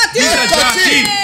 Disagiati!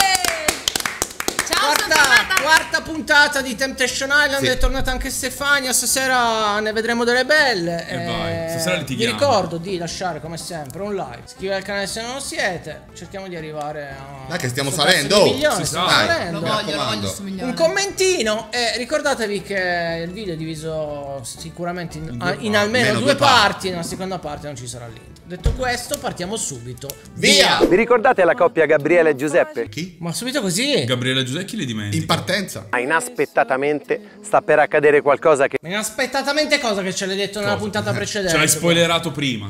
Quarta puntata di Temptation Island, è tornata anche Stefania, stasera ne vedremo delle belle. E vai, stasera litighiamo. Vi ricordo di lasciare come sempre un like, iscrivetevi al canale se non lo siete, cerchiamo di arrivare a... Dai che stiamo salendo, milioni, stiamo salendo. Lo voglio sto milione. Un commentino e ricordatevi che il video è diviso sicuramente in almeno due parti, nella seconda parte non ci sarà l'intro. Detto questo, partiamo subito. Via! Vi ricordate la coppia Gabriele e Giuseppe? Chi? Ma subito così? Gabriele Giuseppe chi li dimentica? In partenza. Ma inaspettatamente sta per accadere qualcosa che... Ma inaspettatamente cosa che ce l'hai detto nella puntata precedente? Ce l'hai spoilerato prima.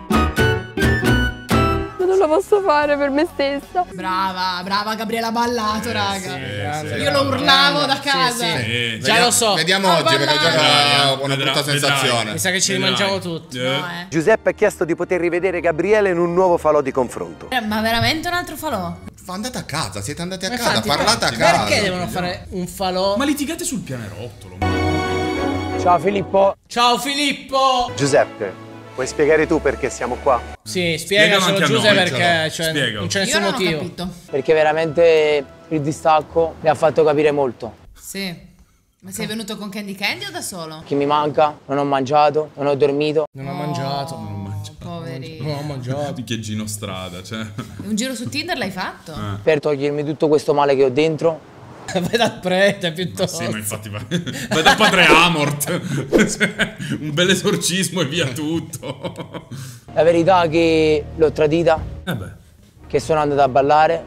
Non lo posso fare per me stessa. Brava Gabriela, ha ballato, raga. Grande, Io lo urlavo da casa. Già lo so. Vediamo oggi perché ho già una brutta sensazione. Mi sa che ci rimangiamo tutti. Giuseppe ha chiesto di poter rivedere Gabriele in un nuovo falò di confronto. Ma veramente un altro falò? Andate a casa, siete andati a casa, Infatti, parlate a casa. Perché devono fare un falò? Ma litigate sul pianerottolo. Ciao Filippo. Ciao Filippo! Giuseppe, puoi spiegare tu perché siamo qua? Sì, spiegacelo anche a Giuseppe noi, perché Spiegalo. non c'è Io nessun non ho motivo. capito. Perché veramente il distacco mi ha fatto capire molto. Sì. Ma sei venuto con Candy Candy o da solo? Chi mi manca, non ho mangiato, non ho dormito. Non ho mangiato. Poveri. Non ho mangiato. Picchieggino strada, cioè. Un giro su Tinder l'hai fatto? Per togliermi tutto questo male che ho dentro. Vai dal prete piuttosto. Sì, ma infatti vai da padre Amort. Un bel esorcismo e via tutto. La verità è che l'ho tradita, Beh. che sono andato a ballare.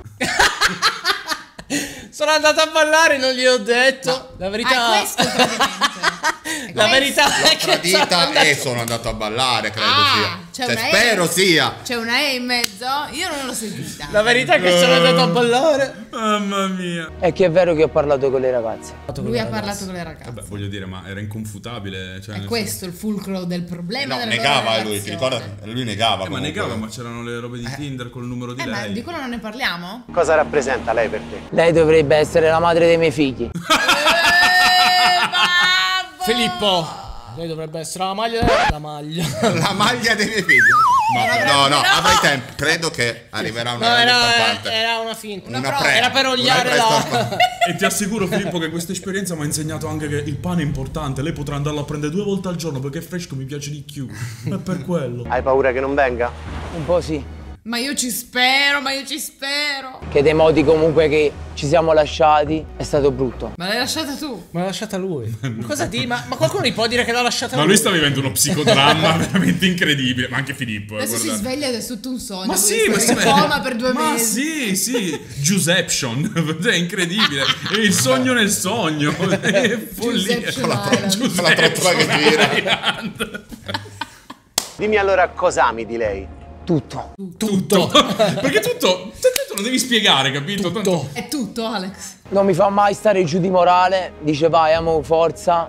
Sono andato a ballare, non gli ho detto. La verità. Questo è il tradimento. La verità è che Tradita e sono andato a ballare, credo sia. c'è una Spero E. sia. C'è una E in mezzo? Io non l'ho sentita. La verità è che sono andato a ballare. Mamma mia. E che è vero che ho parlato con le ragazze. Lui ha parlato con le ragazze. Vabbè, voglio dire, ma era inconfutabile. Cioè, È questo il fulcro del problema. No, della negava loro lui, ti relazione. ricorda? Lui negava. ma comunque. negava, ma c'erano le robe di Tinder col numero di Ma lei. di quello non ne parliamo? Cosa rappresenta lei per te? Lei dovrebbe essere la madre dei miei figli. Filippo, lei dovrebbe essere la maglia. La maglia. La maglia dei miei figli. No, avrai tempo. Credo che arriverà una grande stampante. Era una finta. Una Era per ogliare la. E ti assicuro, Filippo, che questa esperienza mi ha insegnato anche che il pane è importante. Lei potrà andarlo a prendere 2 volte al giorno perché fresco mi piace di più. È per quello. Hai paura che non venga? Un po' sì. Ma io ci spero, ma io ci spero. Che dei modi comunque che ci siamo lasciati è stato brutto. Ma l'hai lasciata tu? Ma l'ha lasciata lui. Cosa di? Ma qualcuno mi può dire che l'ha lasciata Ma lui? lui sta vivendo uno psicodramma veramente incredibile. Ma anche Filippo. Adesso si guardate. sveglia ed è tutto un sogno. Ma sì, Lui ma sta sì, in coma per 2 ma mesi. sì, Giuseption. È incredibile. È il sogno nel sogno. È follia. Giuseption Island. Con la trottola che gira. Dimmi allora cosa ami di lei. Tutto. Tutto. Perché tutto lo devi spiegare, capito? Tutto. È tutto, Alex. Non mi fa mai stare giù di morale. Dice vai, amo, forza.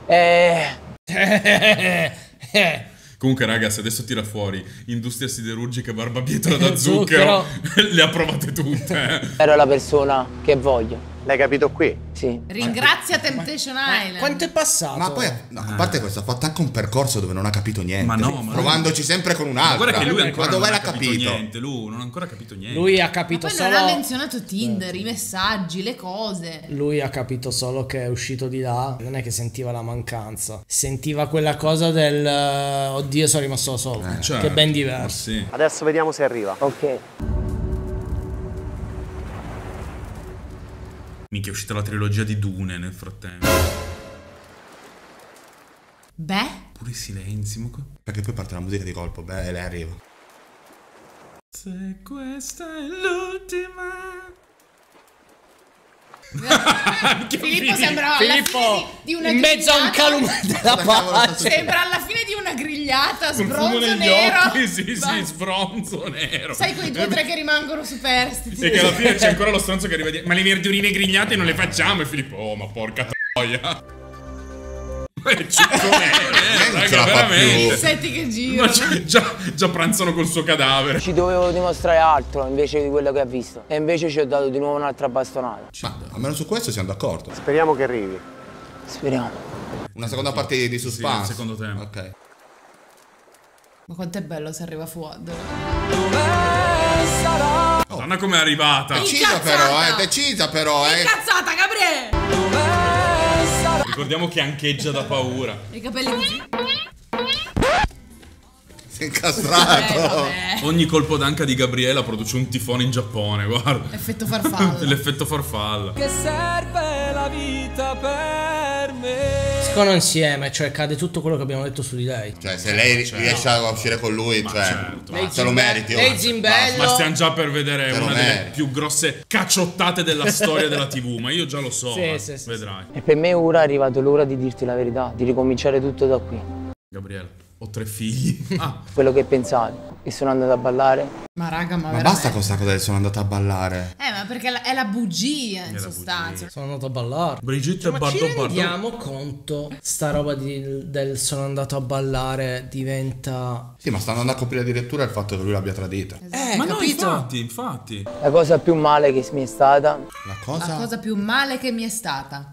Comunque, ragazzi, adesso tira fuori industria siderurgica, barbabietola da zucchero. Le ha provate tutte. Ero la persona che voglio. L'hai capito qui? Sì. Ringrazia Temptation Island. Quanto è passato? Ma poi, no, a parte questo, ha fatto anche un percorso dove non ha capito niente. Ma no, ma provandoci sempre con Ma un'altra. guarda che lui ancora Ma dove non l'ha ha capito capito? niente. Lui non ha ancora capito niente. Lui ha Ma capito poi solo. non ha menzionato Tinder, i messaggi, le cose. Lui ha capito solo che è uscito di là. Non è che sentiva la mancanza. Sentiva quella cosa del oddio, sono rimasto da solo. Certo, Che è ben ma diverso. sì. Adesso vediamo se arriva. Ok. Minchia, è uscita la trilogia di Dune nel frattempo. Beh, Pure i silenzi. Ma Perché poi parte la musica di colpo, beh, e lei arriva. se questa è l'ultima. Filippo sembrava alla fine di una in mezzo a un grigliata. calume della pace. Sembra alla fine di una grigliata, Con fumo sbronzo negli nero. occhi, sì, Va. sì, sbronzo nero. Sai quei 2 o 3 che rimangono superstiti. E che alla fine c'è ancora lo stronzo che arriva a dire: ma le verdurine grigliate non le facciamo. E Filippo, oh, ma porca troia. Non ce la fa più. Insetti che Ma girano. già pranzano col suo cadavere. Ci dovevo dimostrare altro invece di quello che ha visto. E invece ci ho dato di nuovo un'altra bastonata. Ma almeno su questo siamo d'accordo. Speriamo che arrivi. Speriamo. Una seconda parte di Sì, suspense. il secondo tempo. Ok. Ma quanto è bello se arriva fuori. Oh, Guarda com'è arrivata. Decisa però, Incazzata, Gabriele! Ricordiamo che ancheggia da paura. I capelli così. Si è incastrato. Vabbè. Ogni colpo d'anca di Gabriela produce un tifone in Giappone, guarda. Effetto farfalla. L'effetto farfalla. Che serve la vita per me. Escono insieme, cioè cade tutto quello che abbiamo detto su di lei. Cioè, se lei riesce a uscire con lui, se lo meriti. Lei zimbello. Ma stiamo già per vedere Te lo una delle meriti. più grosse cacciottate della storia della TV. Ma io già lo so, Sì, vedrai. E per me ora è arrivato l'ora di dirti la verità, di ricominciare tutto da qui. Gabriele, ho 3 figli. Quello che pensavi, che sono andato a ballare. Ma raga, Ma basta con sta cosa che sono andato a ballare. Ma perché è la bugia in sostanza. Sono andato a ballare. Brigitte Ma ci Bardot. rendiamo conto sta roba del sono andato a ballare diventa... Sì, ma sta andando a coprire addirittura il fatto che lui l'abbia tradita. Ma no, capito? infatti. La cosa più male che mi è stata, La cosa? La cosa più male che mi è stata.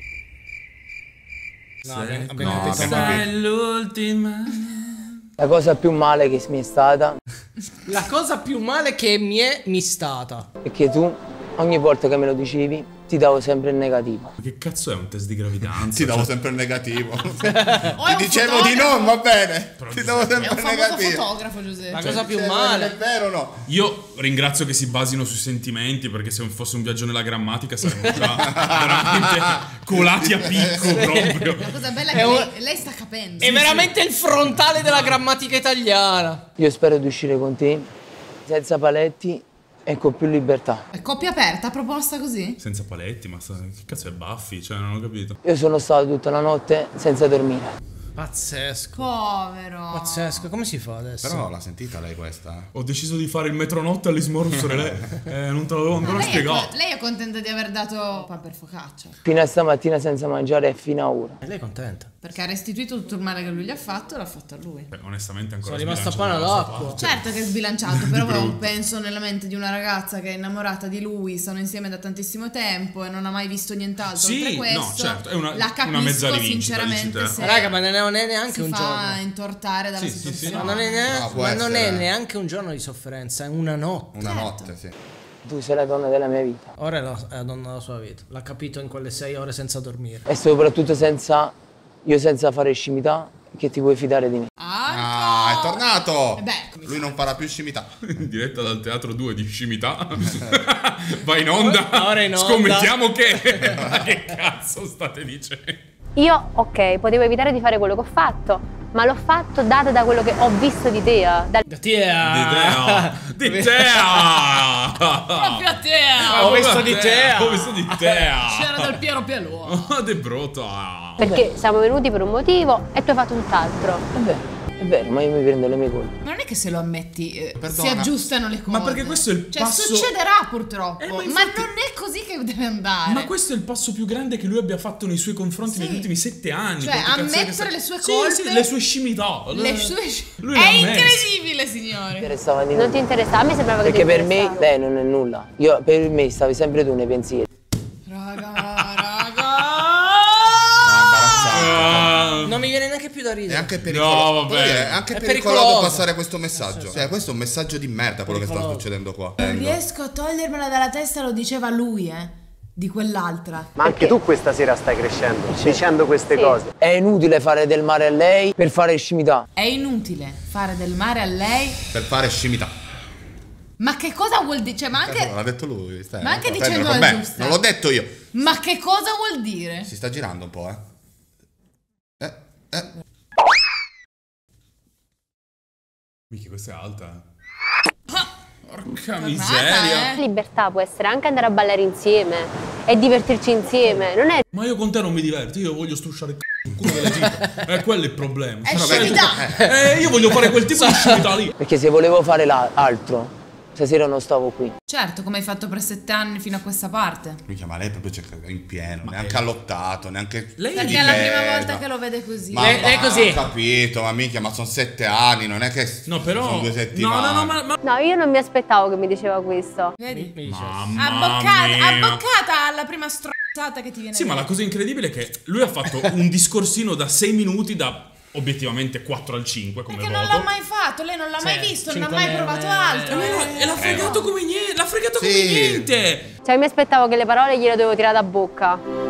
No, abbiamo no, capito abbiamo male. Sei l'ultima. la cosa più male che mi è stata La cosa più male che mi è stata. è che tu, ogni volta che me lo dicevi, ti davo sempre il negativo. Ma che cazzo è un test di gravidanza? Ti davo sempre il negativo. O è Ti un dicevo di fotografo. no, va bene. Ti davo È sempre un il famoso negativo. fotografo, Giuseppe. La cosa più Non è male. vero o no? Io ringrazio che si basino sui sentimenti, perché se fosse un viaggio nella grammatica saremmo già veramente colati a picco proprio. La cosa bella è che lei sta capendo. È veramente il frontale della grammatica italiana. Io spero di uscire con te senza paletti e con più libertà. È coppia aperta, proposta così? Senza paletti, ma che cazzo è Buffy? Cioè, non ho capito. Io sono stato tutta la notte senza dormire. Pazzesco. Povero. Pazzesco, come si fa adesso? Però l'ha sentita lei questa? Ho deciso di fare il metronotte all'Ismo Russorelè. Non te l'avevo ancora spiegato. Lei è contenta di aver dato pan per focaccia. Fino a stamattina senza mangiare e fino a ora. E lei è contenta. Perché ha restituito tutto il male che lui gli ha fatto, l'ha fatto a lui. Onestamente ancora Sono rimasta sbilanciato pana da questa d'acqua. parte. Certo che è sbilanciato, però brutto. penso nella mente di una ragazza che è innamorata di lui, sono insieme da tantissimo tempo e non ha mai visto nient'altro Sì, oltre questo. no, certo, è una capisco mezza rivincita, sinceramente dici te. se Raga, ma non è neanche si un fa giorno. intortare dalla Sì, sì, sì, situazione. Ma non è, No, può ma non è essere. neanche un giorno di sofferenza, è una notte. Una notte, sì. Tu sei la donna della mia vita. Ora è la donna della sua vita. L'ha capito in quelle 6 ore senza dormire. E soprattutto senza fare scimità, che ti puoi fidare di me. Ah, è tornato! Beh, Lui non farà più scimità. In diretta dal Teatro 2 di Scimità. Va in onda. Ora in onda. Scommettiamo che... Ma che cazzo state dicendo? Io, ok, potevo evitare di fare quello che ho fatto, ma l'ho fatto data da quello che ho visto di te. Da Tea! Di Tea! proprio a te. Ho visto di Tea! Ho visto di Tea! C'era del Piero Pielò. De brutto! Perché siamo venuti per un motivo e tu hai fatto tutt'altro. È vero, ma io mi prendo le mie colpe. Ma non è che se lo ammetti si Perdona. aggiustano le cose. Ma perché questo è il cioè, passo- succederà purtroppo. ma ma infatti- non è così che deve andare. Ma questo è il passo più grande che lui abbia fatto nei suoi confronti negli ultimi 7 anni. Cioè, Quanto cazzo è che ammettere le sue Sì, colpe. sì, le sue scimità. Le sue... Lui È l'ha ammesso. incredibile, signore. Interessava di Non nulla. ti interessava? A me sembrava che Perché ti per me interessava. lei non è nulla. Per me stavi sempre tu nei pensieri. Non mi viene neanche più da È ridere. anche pericoloso. No, vabbè. È anche È pericoloso pericoloso. passare questo messaggio. Cioè, questo è un messaggio di merda quello che sta succedendo qua. Non riesco a togliermela dalla testa, lo diceva lui, di quell'altra. Ma anche tu questa sera stai crescendo, dicendo queste cose. È inutile fare del male a lei per fare scimità. È inutile fare del male a lei. Per fare scimità. Ma che cosa vuol dire? Cioè, ma anche... L'ha detto lui. Stai, Ma anche non dicendo prendere la con me. giusta. Non l'ho detto io. Ma che cosa vuol dire? Si sta girando un po', Mica, questa è alta. Porca Tornata, miseria. Libertà può essere anche andare a ballare insieme e divertirci insieme. Non è Ma io con te non mi diverto, io voglio strusciare il culo delle tipe. Quello è il problema. È Sai, scimità. io voglio fare quel tipo di scimità lì. Perché se volevo fare altro, stasera non stavo qui. Certo, come hai fatto per 7 anni fino a questa parte. Minchia, ma lei proprio c'è in pieno. Neanche ha lottato, neanche. Lei Perché è la prima volta che lo vede così. Ma Lei è così. Ho capito, ma minchia, ma sono 7 anni, non è che. No, però... Sono 2 settimane. No, ma... No, io non mi aspettavo che mi diceva questo. Vedi? Mi dice. Mamma mia. Abboccata alla prima strozzata che ti viene. Sì, ma la dentro. cosa incredibile è che lui ha fatto un discorsino da 6 minuti da obiettivamente 4 al 5 come Perché voto. non l'ha mai fatto, lei non l'ha mai visto, non ha mai provato altro. E l'ha fregato come niente, l'ha fregato come niente. Cioè, mi aspettavo che le parole gliele dovevo tirare da bocca.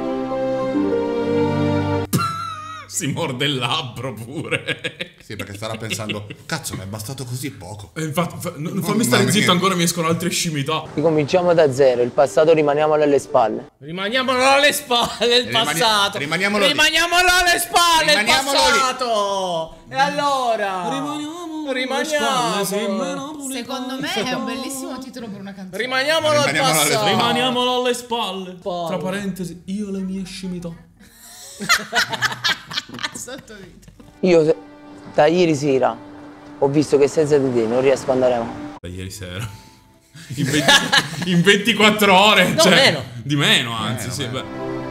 Si morde il labbro pure. Sì, perché starà pensando, cazzo, mi è bastato così poco. Infatti, fammi stare zitto, ancora mi escono altre scimità. Ricominciamo da zero, il passato rimaniamolo alle spalle. Rimaniamolo alle spalle il passato. Rimaniamolo lì. Alle spalle il Rimaniamolo lì. passato. E allora? Rimaniamo. Secondo me è un bellissimo titolo per una canzone. Rimaniamolo al Rimaniamolo alle passato. Rimaniamolo alle spalle. Tra parentesi, io le mie scimità. Sottovita. Io da ieri sera ho visto che senza di te non riesco ad andare avanti. Da ieri sera. In 24 ore. No, cioè, meno. Di meno, anzi, sì. Beh.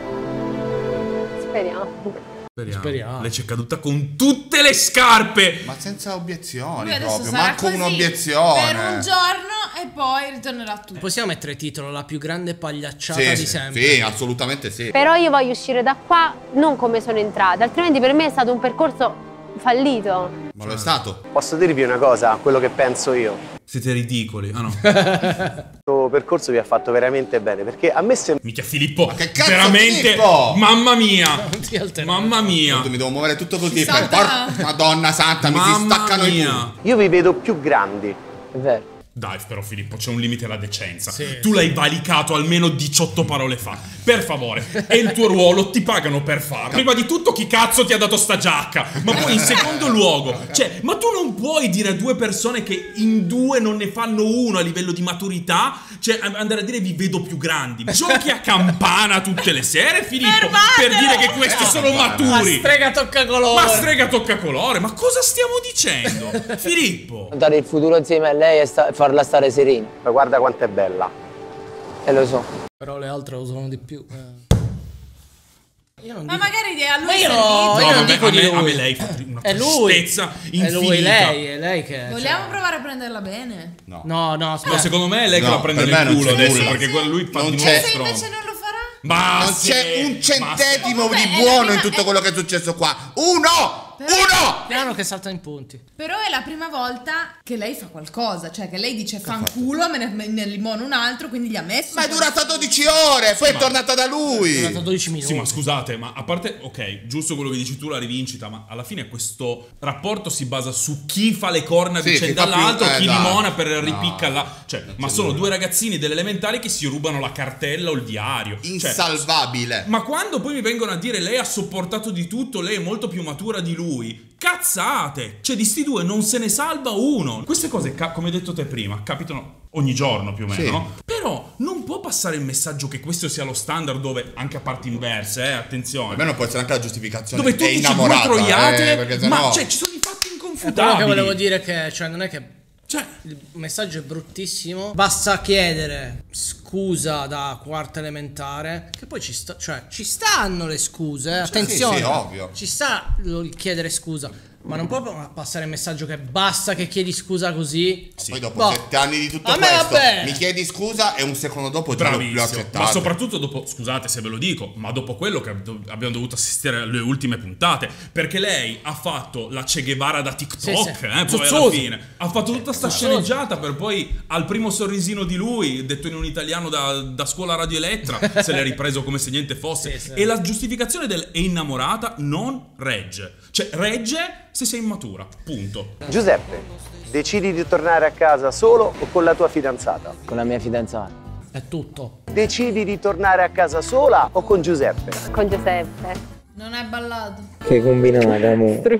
Speriamo. Lei c'è caduta con tutte le scarpe. Ma senza obiezioni Lui adesso proprio, sarà manco così un'obiezione. per un giorno e poi ritornerà tutto. Possiamo mettere titolo la più grande pagliacciata Sì, di sì, sempre. sì, assolutamente sì. Però io voglio uscire da qua non come sono entrata, altrimenti per me è stato un percorso fallito. Ma lo è stato. Posso dirvi una cosa, quello che penso io? Siete ridicoli. Ah no. Questo percorso vi ha fatto veramente bene, perché a me sembra... Minchia Filippo. Ma che cazzo, veramente. Filippo? Mamma mia. Ti alterno. Mamma mia. Mi devo muovere tutto così. Si salta. Madonna santa, mi si Mamma staccano i mia. punti. Io vi vedo più grandi. È vero. Dai però Filippo, c'è un limite alla decenza. Sì, Tu l'hai valicato almeno 18 parole fa. Per favore, è il tuo ruolo, ti pagano per farlo. Prima di tutto chi cazzo ti ha dato sta giacca? Ma poi in secondo luogo, cioè, ma tu non puoi dire a due persone che in due non ne fanno uno a livello di maturità, cioè andare a dire vi vedo più grandi. Giochi a campana tutte le sere, Filippo, per dire che questi sono Ma maturi. strega tocca colore. Ma strega tocca colore, ma cosa stiamo dicendo? Filippo. Dare il futuro insieme a lei e farla stare serena. Ma guarda quanto è bella. E lo so. Però le altre usano di più. Io non Ma dico. magari a lui Ma è io servito. io non vabbè, dico di a me lui. lei fa una È lui. tristezza È infinita. lui, è lei che. Vogliamo provare a prenderla bene? No, aspetta. No, secondo me è lei che No, la prende per nel me non culo c'è adesso, nulla. perché lui fa Non di c'è. nuovo Se stronzo. invece non lo farà? Ma Non sì, c'è un ma centesimo Vabbè, di è la buono prima- in tutto quello che è successo qua. Uno! Piano che salta in punti. Però è la prima volta che lei fa qualcosa, cioè che lei dice fanculo, me ne limono un altro, quindi gli ha messo. Ma è durata 12 ore, poi è tornata da È lui. durato 12 minuti. Sì, ma scusate, ma a parte, ok, giusto quello che dici tu, la rivincita, ma alla fine questo rapporto si basa su chi fa le corna Sì, vicenda chi fa più- all'altro, chi dai. limona per No, ripicca là. Cioè, ma sono due ragazzini delle elementari che si rubano la cartella o il diario. Cioè, Insalvabile. ma quando poi mi vengono a dire lei ha sopportato di tutto, lei è molto più matura di lui, cazzate! Cioè di sti due non se ne salva uno. Queste cose, come hai detto te prima, capitano ogni giorno più o meno, Sì. no? Però non può passare il messaggio che questo sia lo standard dove, anche a parti inverse, attenzione, Almeno può essere anche la giustificazione. dove tu è dici due innamorata, troiate, perché ma sennò- cioè ci sono i fatti Però inconfutabili. che volevo dire che, cioè, non è che Cioè, il messaggio è bruttissimo. Basta chiedere scusa da quarta elementare. Che poi ci stanno le scuse. Attenzione. sì, ovvio. Ci sta il chiedere scusa. Ma non può passare il messaggio che basta che chiedi scusa così. Poi dopo Boh. 7 anni di tutto A me questo va bene. mi chiedi scusa e un secondo dopo già l'ho bravissimo, accettato. ma soprattutto dopo, scusate se ve lo dico, ma dopo quello che abbiamo dovuto assistere alle ultime puntate, perché lei ha fatto la Che Guevara da TikTok, Sì. poi alla Zuzzuso. fine ha fatto tutta sta sceneggiata per poi al primo sorrisino di lui, detto in un italiano da scuola Radio Elettra, se l'è ripreso come se niente fosse. Sì. E la giustificazione del è innamorata non regge, cioè regge se sei immatura, punto. Giuseppe, decidi di tornare a casa solo o con la tua fidanzata? Con la mia fidanzata. È tutto. Decidi di tornare a casa sola o con Giuseppe? Con Giuseppe. Non hai ballato. Che combinata, amore.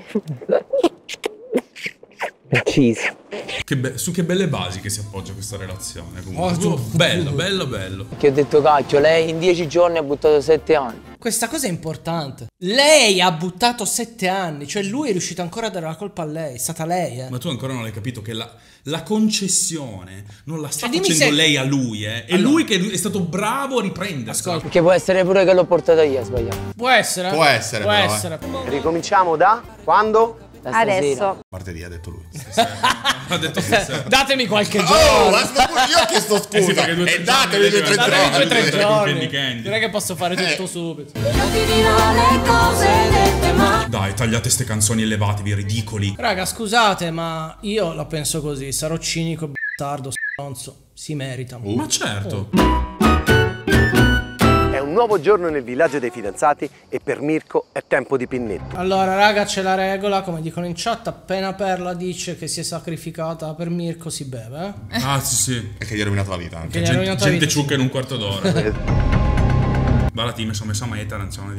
Ucciso. Su che belle basi che si appoggia questa relazione comunque. Bello. Che ho detto cacchio, lei in 10 giorni ha buttato 7 anni. Questa cosa è importante. Lei ha buttato 7 anni. Cioè lui è riuscito ancora a dare la colpa a lei. È stata lei, Ma tu ancora non hai capito che la concessione non la sta Cioè, dimmi facendo se- lei a lui, È Allora. lui che è stato bravo a riprendersela. Ascolta. Perché può essere pure che l'ho portata io a sbagliare. Può essere. Può essere, Può però, essere. Ricominciamo da quando? Da stasera. Adesso. Martedì ha detto lui. Ha detto sì. Datemi qualche giorno. Io ho chiesto scusa. Sì, perché 2 o 3 datemi 2 o 3 Datemi 2 o 3 giorni. giorni. Non è che posso fare tutto subito. Dai, tagliate ste canzoni, elevatevi, ridicoli. Raga, scusate, ma io la penso così. Sarò cinico, bastardo, stronzo. Si meritano. Ma certo. È un nuovo giorno nel villaggio dei fidanzati e per Mirko è tempo di pinnetto. Allora, raga, c'è la regola, come dicono in chat, appena Perla dice che si è sacrificata per Mirko si beve, Ah, sì. E che gli ha rovinato la vita anche. Che gli ha rovinato la Gente vita, ciucca in un quarto d'ora. Guarda, ti mi sono messo a meta, anzione di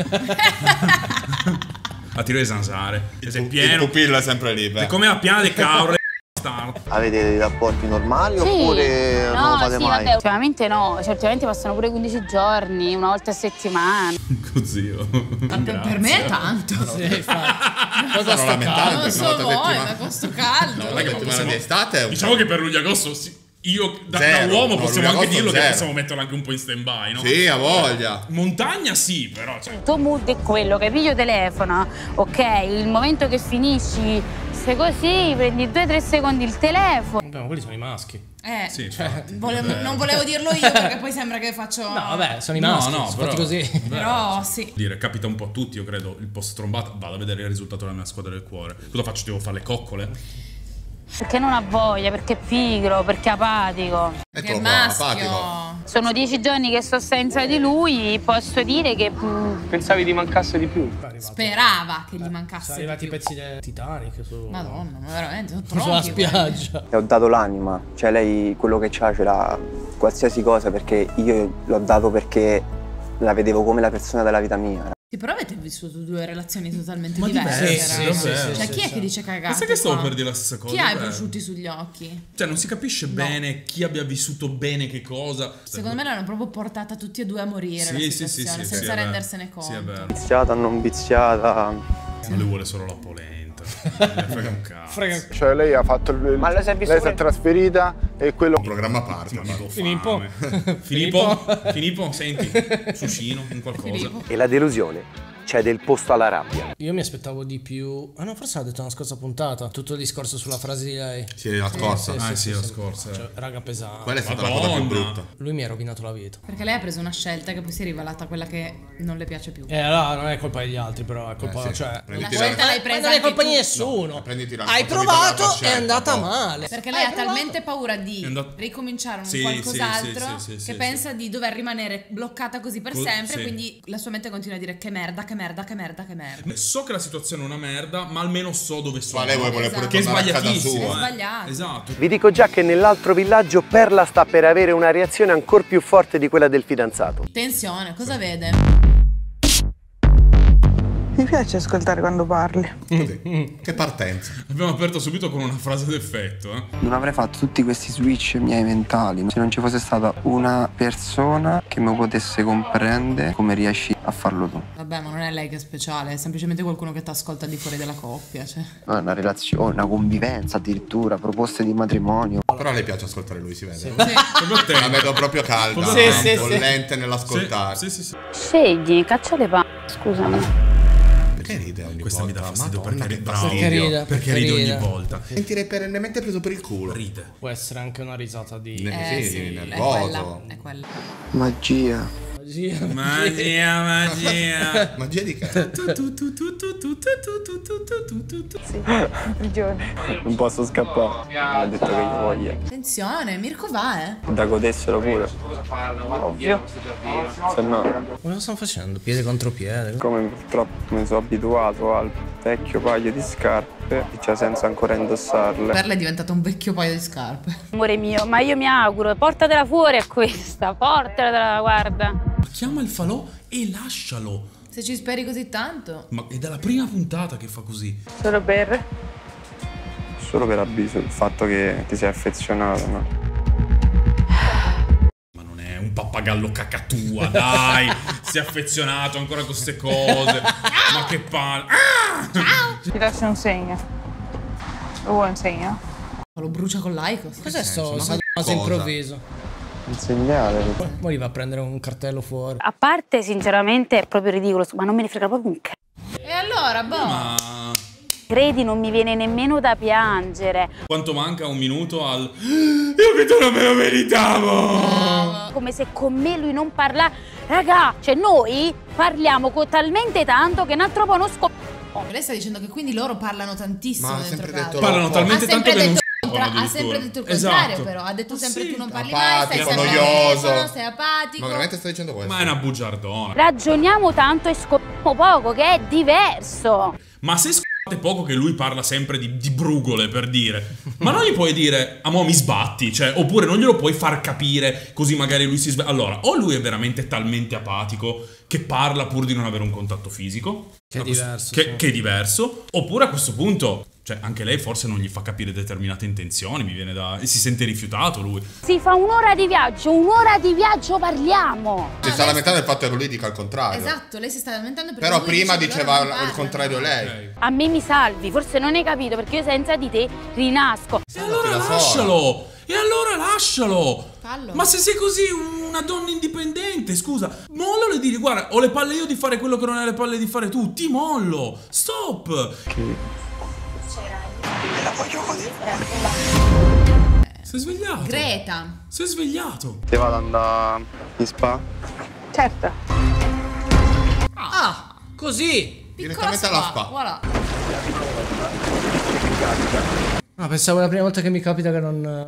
a tiro di zanzare. Il pupillo è sempre lì, beh. È come la piana dei caure. Avete dei rapporti normali oppure non lo fate mai? Vabbè, ultimamente no, cioè, ultimamente passano pure 15 giorni, una volta a settimana. Così. Per me è tanto. Sì, infatti. Sono lamentare Non per so una volta a voi, settimana. ma con sto caldo. Non è che settimana di estate è un Diciamo che per luglio-agosto io da Zero. uomo No, possiamo anche luglio-agosto dirlo che zero. possiamo metterlo anche un po' in stand-by, no? Sì, ha voglia. Montagna sì, però cioè. Il tuo mood è quello che piglio telefono, ok? Il momento che finisci, se così prendi 2-3 secondi il telefono. Ma quelli sono i maschi. Sì, Non volevo dirlo io perché poi sembra che faccio. No, vabbè, sono i No, maschi, no, sono però- fatti così. Però sì. Dire, capita un po' a tutti, io credo, il post trombata, vado a vedere il risultato della mia squadra del cuore. Cosa faccio? Devo fare le coccole? Perché non ha voglia, perché è pigro, perché è apatico. È Che troppo maschio. apatico. Sono 10 giorni che sto senza di lui, posso dire che Pensavi ti mancasse di più? Sperava che gli Sono mancasse. arrivati i di più. pezzi del Titanic su... Madonna, ma veramente sono sulla troppi. spiaggia. Le ho dato l'anima, cioè lei quello che c'ha ce l'ha qualsiasi cosa perché io l'ho dato perché la vedevo come la persona della vita mia. Sì, però avete vissuto 2 relazioni totalmente Ma diverse. diverse, ragazzi. davvero. Cioè, chi è che dice cagate? Sai che stavo qua? per dire la stessa cosa? Chi ha i Beh, prosciutti sugli occhi? Cioè, non si capisce bene chi abbia vissuto bene che cosa. Secondo me l'hanno proprio portata tutti e 2 a morire la Sì, situazione, sì, senza è vero. rendersene conto. Sì, è vero. Viziata, non viziata. Ma lui vuole solo la polenta. Non ne frega un cazzo. Cioè lei ha fatto Ma lei si è visto lei si è trasferita e quello Un programma a parte. Filippo. Filippo, senti, suscino, un qualcosa. E la delusione cede il posto alla rabbia. Io mi aspettavo di più. Ah no, forse l'ha detto nella scorsa puntata. Tutto il discorso sulla frase di lei. Sì, la scorsa. Sì, la scorsa. Cioè, raga, pesante. Quella è stata la cosa più brutta. Lui mi ha rovinato la vita. Perché lei ha preso una scelta che poi si è rivelata quella che non le piace più. Allora non è colpa degli altri, però è colpa. sì. Cioè, Prenditi La scelta l'hai presa non è anche colpa tu. di nessuno. No, prenditi la Hai responsabilità della provato, tua è scelta, andata boh. male. Perché lei ha talmente paura di È andato- ricominciare un Sì, qualcos'altro sì, che pensa di dover rimanere bloccata così per sempre, sì. quindi la sua mente continua a dire che merda, che merda, che merda, che merda. So che la situazione è una merda, ma almeno so dove sono. Ma lei vuole pure Esatto. Che è tornare a casa sbagliatissimo. È sua. sbagliato. Esatto. Vi dico già che nell'altro villaggio Perla sta per avere una reazione ancora più forte di quella del fidanzato. Tensione, cosa vede? Mi piace ascoltare quando parli. Così. Che partenza. Abbiamo aperto subito con una frase d'effetto, eh. Non avrei fatto tutti questi switch miei mentali se non ci fosse stata una persona che mi potesse comprendere come riesci a farlo tu. Vabbè, ma non è lei che è speciale, è semplicemente qualcuno che ti ascolta al di fuori della coppia, cioè. Una relazione, una convivenza addirittura, proposte di matrimonio. Però a lei piace ascoltare lui, si vede. Sì. Proprio te. La vedo proprio calda, Sì, bollente nell'ascoltare. Sì. scegli, caccia le palle, scusami. Perché ride ogni Questa mi dà volta? fastidio Madonna, perché che bravo. fastidio. Perché ride ogni volta. Sentirei perennemente preso per il culo. Ride. Può essere anche una risata di Sì, È nervoso. quella. Magia. Magia. Magia di che? Non posso scappare. Ha detto che io voglia. Attenzione, Mirko va, Da godessero pure. Ovvio. Se no, Cosa stanno facendo? Piede contro piede. come purtroppo mi sono abituato al vecchio paio di scarpe e c'ha senso ancora indossarle. Perla è diventato un vecchio paio di scarpe. Amore mio, ma io mi auguro, portatela fuori a questa, portatela, guarda. Chiama il falò e lascialo. Se ci speri così tanto. Ma è dalla prima puntata che fa così. Solo per... Solo per avviso il fatto che ti sei affezionato, no? Ma non è un pappagallo cacatua, dai. Si è affezionato ancora con queste cose. Ma che palle. Ti lascio un segno. Lo vuoi un segno? Lo brucia con l'Aicos. Cos'è sto Ma sadomaso improvviso? Un segnale. Poi va a prendere un cartello fuori. A parte, sinceramente, è proprio ridicolo, ma non me ne frega proprio un c***o. E allora, boh. Ma Credi, non mi viene nemmeno da piangere. Quanto manca un minuto al... Io che tu non me lo meritavo! Come se con me lui non parla. Raga, cioè noi parliamo talmente tanto che un altro po' non Lei sta dicendo che quindi loro parlano tantissimo Ma ha dentro sempre casa. detto Parlano talmente tanto che non ha sempre detto il contrario, esatto. però ha detto sempre tu non parli apatico, mai, stai sempre noioso. al telefono, sei apatico. Ma veramente stai dicendo questo? Ma è una bugiardona. Ragioniamo tanto e scopriamo poco, che è diverso. Ma se scopate poco che lui parla sempre di brugole, per dire, ma non gli puoi dire a mo' mi sbatti, cioè, oppure non glielo puoi far capire così magari lui si sveglia. Allora, o lui è veramente talmente apatico che parla pur di non avere un contatto fisico, che è diverso, che è diverso, oppure a questo punto, cioè, anche lei forse non gli fa capire determinate intenzioni, mi viene da... e si sente rifiutato lui. Si fa un'ora di viaggio parliamo. Si sta lamentando del fatto che lui dica il contrario. Esatto, lei si sta lamentando perché però lui prima dice che diceva loro non il contrario lei. Okay. A me mi salvi, forse non hai capito, perché io senza di te rinasco. E allora lascialo! E allora lascialo! Fallo. Ma se sei così una donna indipendente, scusa, mollalo e digli guarda, ho le palle io di fare quello che non hai le palle di fare tu, ti mollo! Stop! Me la voglio godere. Sei svegliato? Greta. Sei svegliato? Te vado ad andare in spa? Certo. Ah, così. Direttamente alla spa. Voilà. Ah, pensavo la prima volta che mi capita che non...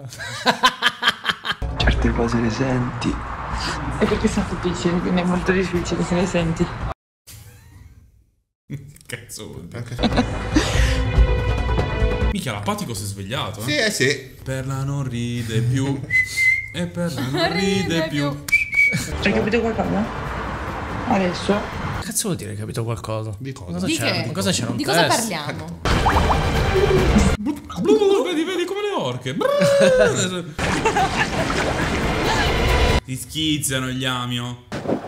Certe cose le senti. E perché sono difficili, quindi è molto difficile che le senti. Cazzo vuol dire? Mica l'apatico si è svegliato, eh? Sì, sì. Perla non ride più. E Perla non ride più. Hai capito qualcosa? Adesso? Cazzo vuol dire hai capito qualcosa? Di cosa? Cosa Di c'era? che? Cosa c'era un Di cosa test? parliamo? Vedi come le orche. Ti schizzano gli amio.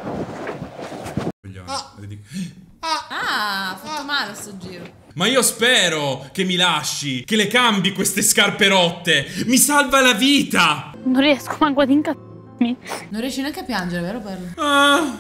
Ah, ha fatto male sto giro. Ma io spero che mi lasci, che le cambi queste scarpe rotte. Mi salva la vita. Non riesco manco ad incazzarmi. Non riesci neanche a piangere, vero Perla? Ah.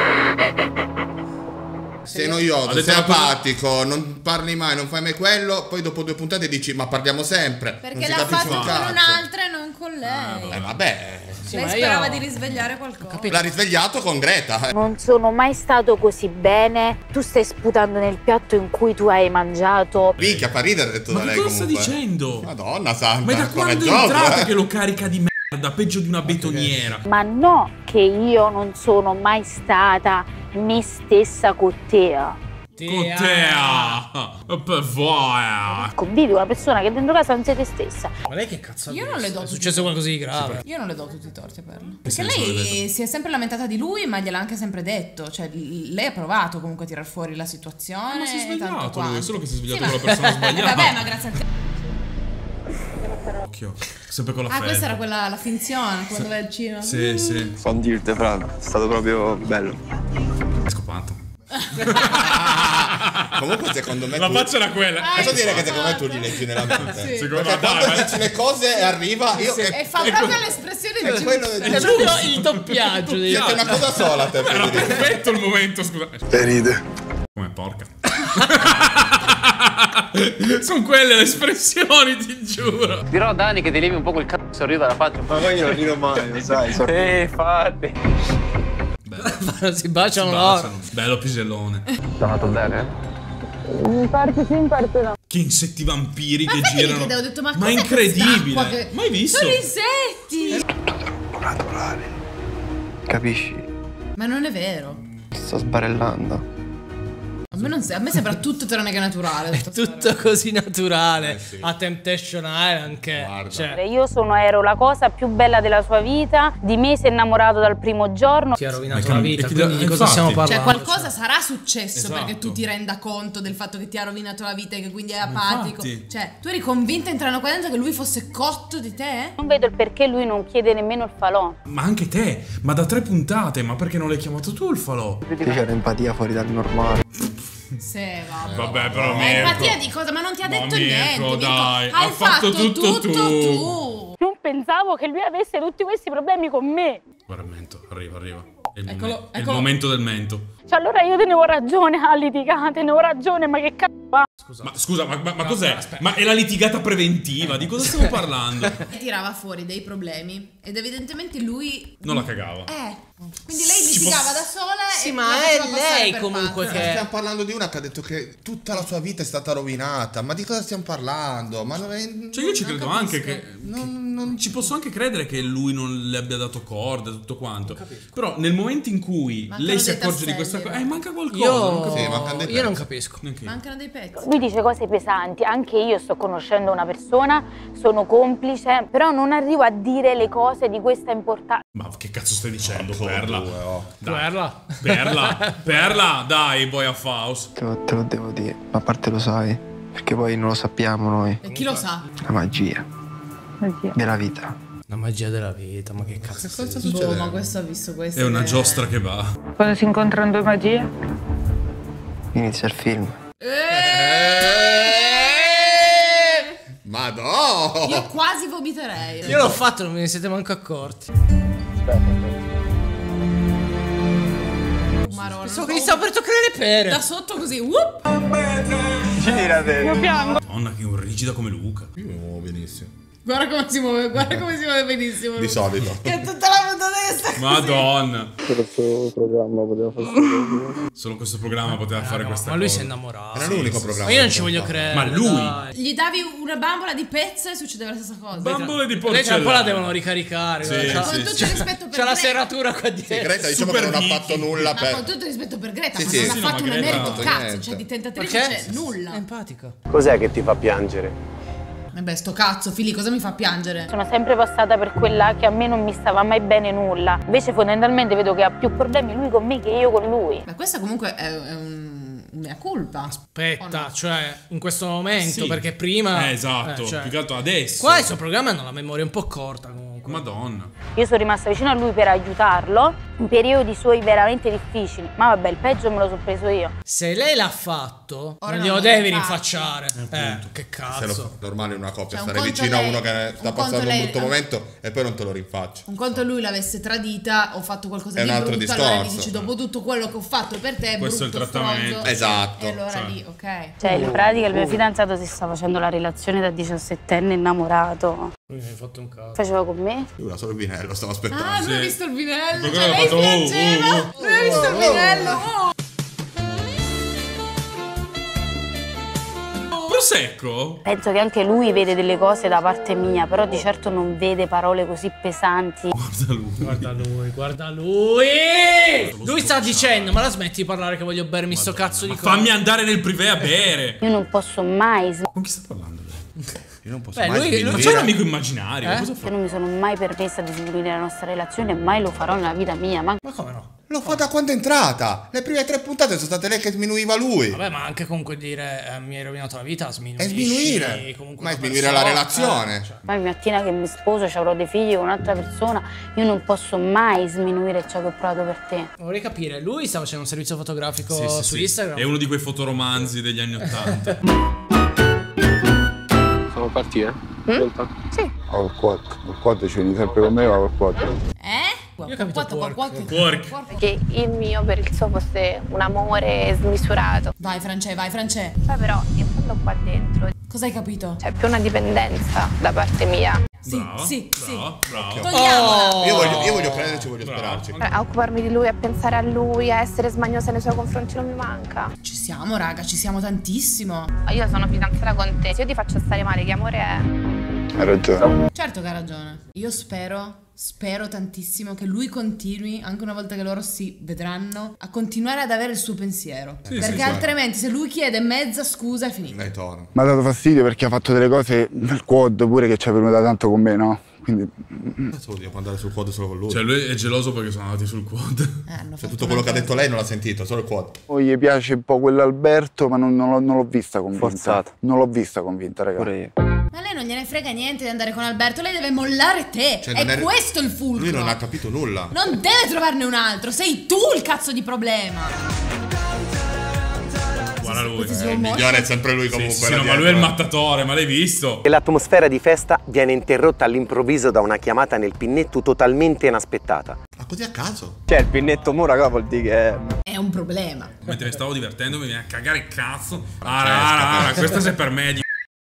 Sei noioso, sei apatico, non parli mai, non fai mai quello. Poi dopo 2 puntate dici ma parliamo sempre. Perché l'ha fatto con un'altra e non con lei. Vabbè. Sì, lei ma sperava io... di risvegliare qualcosa. L'ha risvegliato con Greta. Non sono mai stato così bene. Tu stai sputando nel piatto in cui tu hai mangiato. Minchia, fa ridere detto Ma da lei che cosa sta comunque. dicendo? Madonna santa. Ma è da quando è entrata che lo carica di merda, peggio di una betoniera. Ma no, che io non sono mai stata me stessa con te. Con te. Per voi. Convivi con una persona che dentro casa non sei te stessa. Ma lei che cazzo ha Io non visto? le do È tutti successo qualcosa di grave. Io non le do tutti i torti a Perla. Perché senso lei si è sempre lamentata di lui, ma gliel'ha anche sempre detto. Cioè, lei ha provato comunque a tirar fuori la situazione. Ma si è svegliato tanto lui, quanto. solo che si è svegliato Sì, con la persona sbagliata. Vabbè, ma grazie a te. Occhio, sempre con la Ah, felpa. questa era quella, la finzione, quando vai al cinema. Sì, sì. Son dirte, Fran, è stato proprio bello. È scopato. Comunque secondo me La faccia era quella. Posso dire che secondo me tu li leggi nella mente. Sì. Secondo Perché me quando dai, dici le cose e arriva io E fa proprio l'espressione di quello È del proprio il doppiaggio di... siete una cosa sola te. era perfetto il momento, scusa. Ride. Come porca. Sono quelle le espressioni, ti giuro. Dirò a Dani che ti levi un po' quel cazzo sorriso dalla faccia. Ma poi io non rido mai, lo sai. Infatti. Si baciano loro. Bello pisellone. Sono andato bene? In parte sì, in parte no. Che insetti vampiri che infatti girano. mi chiedevo, ho detto, ma è cos'è incredibile. quest'acqua che- Mai visto? Sono insetti! Naturale. Capisci? Ma non è vero. Sto sbarellando. A me sembra tutto tranne che naturale. È tutto così naturale. A Temptation Island che... Cioè, Io ero la cosa più bella della sua vita. Di me si è innamorato dal primo giorno. ti ha rovinato Ma la che- vita, e chi- quindi di cosa infatti. stiamo parlando? Cioè qualcosa sarà successo Esatto. perché tu ti renda conto del fatto che ti ha rovinato la vita e che quindi è apatico. infatti. Cioè, tu eri convinta entrando qua dentro che lui fosse cotto di te? Non vedo il perché lui non chiede nemmeno il falò. Ma anche te. Ma da 3 puntate. Ma perché non l'hai chiamato tu il falò? Qui c'era empatia fuori dal normale. Sì, vabbè. Vabbè, però Ma empatia di cosa? Ma non ti ha detto niente. Mirko, Mirko. dai, Hai ha fatto tutto tu. tu. Non pensavo che lui avesse tutti questi problemi con me. Guarda il mento, arriva. È il, Eccolo, è il eccolo. momento del mento. Cioè allora io tenevo ragione a litigare, tenevo ragione, ma che cazzo fa? Ma scusa, ma cos'è? Ma è la litigata preventiva? Di cosa stiamo parlando? Tirava fuori dei problemi ed evidentemente lui Non la cagava. Quindi lei litigava da sola Sì, e ma la è faceva passare lei per comunque pazza. che... Stiamo parlando di una che ha detto che tutta la sua vita è stata rovinata. Ma di cosa stiamo parlando? Ma non è... Cioè io ci credo anche che non ci posso anche credere che lui non le abbia dato corda, tutto quanto. Però nel momento in cui Mancano lei si dei accorge di tasselli, questa cosa, manca qualcosa. Io non capisco. Mancano dei pezzi. Lui dice cose pesanti, anche io sto conoscendo una persona, sono complice, però non arrivo a dire le cose di questa importanza. Ma che cazzo stai dicendo, Perla? Perla. Perla, dai, boy a Faust. Te lo devo dire, ma a parte lo sai, perché poi non lo sappiamo noi. E chi lo sa? La magia della vita. La magia della vita, ma che cazzo sta Cosa dicendo? succede? Ma questo ha visto questo. È una giostra che va. Quando si incontrano due magie? Inizia il film. Madò! Io quasi vomiterei. Io l'ho fatto, non ve ne siete manco accorti. Maronna. So che gli stavo per toccare le pere. Da sotto così. Whoop. Io piango. Madonna, che un rigida come Luca. Io mi muovo benissimo. Guarda come si muove, guarda come si muove benissimo. Di solito. Che è tutta la punta destra. Madonna. Questo programma poteva fare. Solo questo programma poteva fare questa Ma lui si cosa. è innamorato. Era l'unico programma. Ma io non ci che voglio poteva credere. Ma lui? dai. Gli davi una bambola di pezza e succedeva la stessa cosa. Bambole di Lei tra un po' porcellana. la devono ricaricare. Sì, guarda. Con tutto il rispetto per C'è la Greta. serratura qua fare. dietro. Greta diciamo che non ha fatto nulla Ma per... con tutto il rispetto per Greta, Sì, ma sì. non Sì, ha no, fatto ma un Greta emerito non ha cazzo, niente. cioè di tentatrice Perché? c'è nulla. È empatica. Cos'è che ti fa piangere? Vabbè, sto cazzo, Fili, cosa mi fa piangere? Sono sempre passata per quella che a me non mi stava mai bene nulla. Invece fondamentalmente vedo che ha più problemi lui con me che io con lui. Ma questa comunque è mea colpa. Aspetta, cioè in questo momento, Sì. perché prima... Esatto, cioè, più che altro adesso. qua il suo programma hanno la memoria un po' corta comunque. Madonna. Io sono rimasta vicino a lui per aiutarlo in periodi suoi veramente difficili. Ma vabbè, il peggio me lo sono preso io. Se lei l'ha fatto, Ora non non glielo lo devi fa. rinfacciare. Che Se cazzo. lo normale in una coppia, Cioè, un stare conto vicino lei- a uno che un sta conto passando un lei- brutto momento e poi non te lo rinfaccia. Un conto lui l'avesse tradita o fatto qualcosa È di un altro brutto, allora gli discorso. dici dopo tutto quello che ho fatto per te, Questo è il brutto, trattamento. stronzo, Esatto. E allora Cioè. lì, ok. Cioè, in pratica il mio fidanzato si sta facendo la relazione da 17enne innamorato. Lui mi hai fatto un cazzo. Faceva con me? Lui era solo il vinello, stavo aspettando. Ah, lui ha Sì. visto il vinello, Quello cioè che lei ha fatto, piangeva. Lui ha visto il vinello. Oh. Prosecco? Penso che anche lui vede delle cose da parte mia, però di certo non vede parole così pesanti. Guarda lui. Guarda lui, guarda lui! Lui sta dicendo, ma la smetti di parlare che voglio bermi sto cazzo di Ma cose. fammi andare nel privé a bere. Io non posso mai Con chi sta parlando lei? Io non posso Beh, mai lui- sminuire. Ma c'è un amico immaginario, cosa Io fa? non mi sono mai permessa di sminuire la nostra relazione e mai lo farò nella vita mia. Ma Ma come no? Lo fa da quando è entrata. Le prime 3 puntate sono state lei che sminuiva lui. Vabbè, ma anche comunque dire mi hai rovinato la vita, sminuisci. È sminuire. comunque Ma è una sminuire persona, la relazione. cioè. poi mattina che mi sposo, ci avrò dei figli con un'altra persona, io non posso mai sminuire ciò che ho provato per te. Vorrei capire, lui sta facendo un servizio fotografico Sì, sì, su sì. Instagram. È uno di quei fotoromanzi degli anni '80. Possiamo partire? Ascolta. Sì. Ho il quad ci vieni sempre con me, ma col quad. Io ho capito porco. Perché il mio per il suo fosse un amore smisurato. Vai, France, vai, France. Poi però, in fondo qua dentro, Cosa hai capito? c'è più una dipendenza da parte mia. Sì, Bravo, sì, sì. bravo, bravo. Togliamola. Io voglio credere, ci voglio sperarci. A occuparmi di lui, a pensare a lui, a essere smaniosa nei suoi confronti non mi manca. Ci siamo, raga, ci siamo tantissimo. Ma io sono fidanzata con te, se io ti faccio stare male, che amore è? Hai ragione. Certo che ha ragione. Io spero tantissimo che lui continui, anche una volta che loro si vedranno, a continuare ad avere il suo pensiero. Perché sì. altrimenti se lui chiede mezza scusa è finita. Lei torna. Mi ha dato fastidio perché ha fatto delle cose nel quad pure che ci è venuta tanto con me, no? Quindi Cazzo vuol dire, può andare sul quad solo con lui. Cioè lui è geloso perché sono andati sul quad. Hanno Cioè fatto tutto quello che ha una detto lei non l'ha sentito, solo il quad. poi gli piace un po' quell'Alberto, ma non l'ho vista convinta. Forzata. Non l'ho vista convinta, raga. Pure io. Ma lei non gliene frega niente di andare con Alberto, lei deve mollare te. Cioè, è non questo il fulcro. Lui non ha capito nulla. Non deve trovarne un altro, sei tu il cazzo di problema. Guarda lui. Questi Il slow motion. migliore è sempre lui comunque. Sì, là no, ma lui è il dietro. mattatore, ma l'hai visto? E l'atmosfera di festa viene interrotta all'improvviso da una chiamata nel pinnetto totalmente inaspettata. Ma così a caso? Cioè, il pinnetto mo, raga, vuol dire che È un problema. Mentre mi stavo divertendo mi viene a cagare il cazzo. Questa se per me è di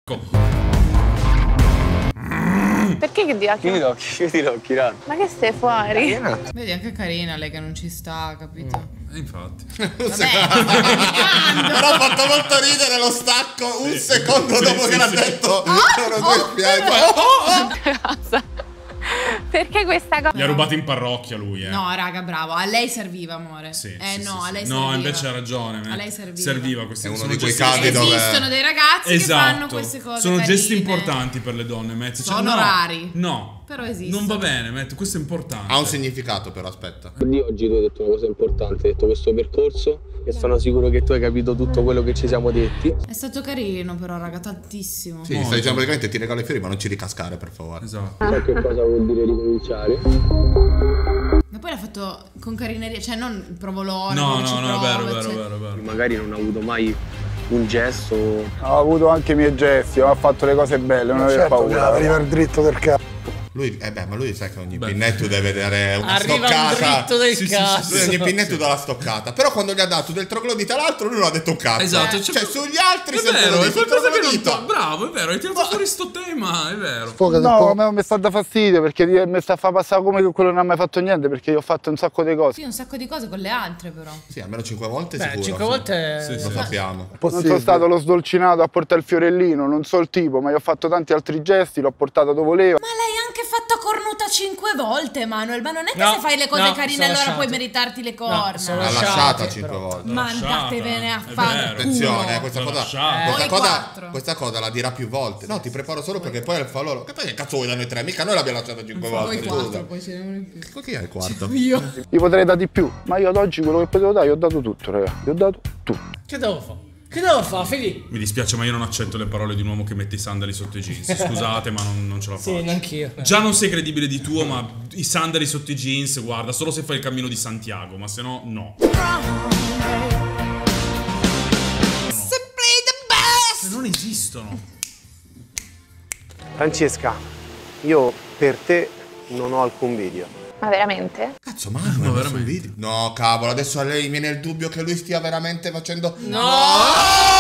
Perché che dia? chiudi gli occhi, raga. Ma che stai fuori? Vedi, anche carina lei che non ci sta, capito? Infatti. Però ha fatto molto ridere lo stacco un secondo dopo che l'ha detto. Sono due spiagge. Perché questa cosa? Gli ha rubato in parrocchia lui, No, raga, bravo. A lei serviva, amore. Sì, a lei serviva. No, invece ha ragione. A lei serviva. Serviva questo. È uno sono di quei gesti- casi dove... Esistono dei ragazzi che fanno Esatto. queste cose Sono carine. gesti importanti per le donne, Matt. Cioè, Sono rari. No. Però esistono. Non va bene, Matt. Questo è importante. Ha un significato però, aspetta. Quindi oggi tu hai detto una cosa importante, hai detto questo percorso e sono sicuro che tu hai capito tutto quello che ci siamo detti. È stato carino però, raga, tantissimo. Sì, stai dicendo praticamente ti regalo i fiori ma non ci ricascare, per favore. Esatto. So che cosa vuol dire ricominciare. Ma poi l'ha fatto con carineria, cioè non il provolone. No, come ci è prova, vero, cioè- vero. Magari non ha avuto mai un gesto. Ho avuto anche i miei gesti, ho fatto le cose belle, non avevo paura. Arriva il dritto del capo. Lui, ma lui sa che ogni pinnetto deve dare una Arriva stoccata. un dritto del cazzo. Lui ogni pinnetto dà la stoccata. Però quando gli ha dato del troglodite all'altro, lui non ha detto un cazzo. Esatto, Cioè, sugli altri è sempre vero, lo è dice, il qualcosa che non troglodite. bravo, è vero, hai tirato fuori sto tema, è vero. No, ma mi sta da fastidio perché mi sta a far passare come quello che non ha mai fatto niente perché io ho fatto un sacco di cose. Sì, un sacco di cose con le altre però. Sì, almeno 5 volte Beh, sicuro. 5 volte Lo sappiamo. Non sono stato lo sdolcinato a portare il fiorellino, non so il tipo, ma io ho fatto tanti altri gesti, l'ho portato dove volevo. Ma lei ha anche fatto cornuta 5 volte, Manuel. Ma non è che No, se fai le cose no, carine sono allora lasciate. puoi meritarti le corna. sono L'ha lasciate, lasciata 5 però. volte. Ma andatevene a È fare. vero. Attenzione, questa L'ho cosa, lasciata. questa, Poi cosa, 4. questa cosa la dirà più volte. No, ti preparo solo perché poi fa loro. Che poi che cazzo vuoi da noi tre? Mica noi l'abbiamo lasciata 5 volte. Poi 4, Scusa. poi ce ne uno in più. Chi è il quarto? Io. Gli potrei dare di più, ma io ad oggi quello che potevo dare, gli ho dato tutto, raga. Gli ho dato tutto. Che devo fare? Che devo fare, Fili? Mi dispiace, ma io non accetto le parole di un uomo che mette i sandali sotto i jeans. Scusate, ma non ce la faccio. Sì, neanch'io. Già non sei credibile di tuo, ma i sandali sotto i jeans, guarda, solo se fai il cammino di Santiago, ma se no, no. Non esistono. Francesca, io per te non ho alcun video. Ma veramente? Cazzo, Manuel, veramente. video. No, cavolo, adesso a lei viene il dubbio che lui stia veramente facendo. No!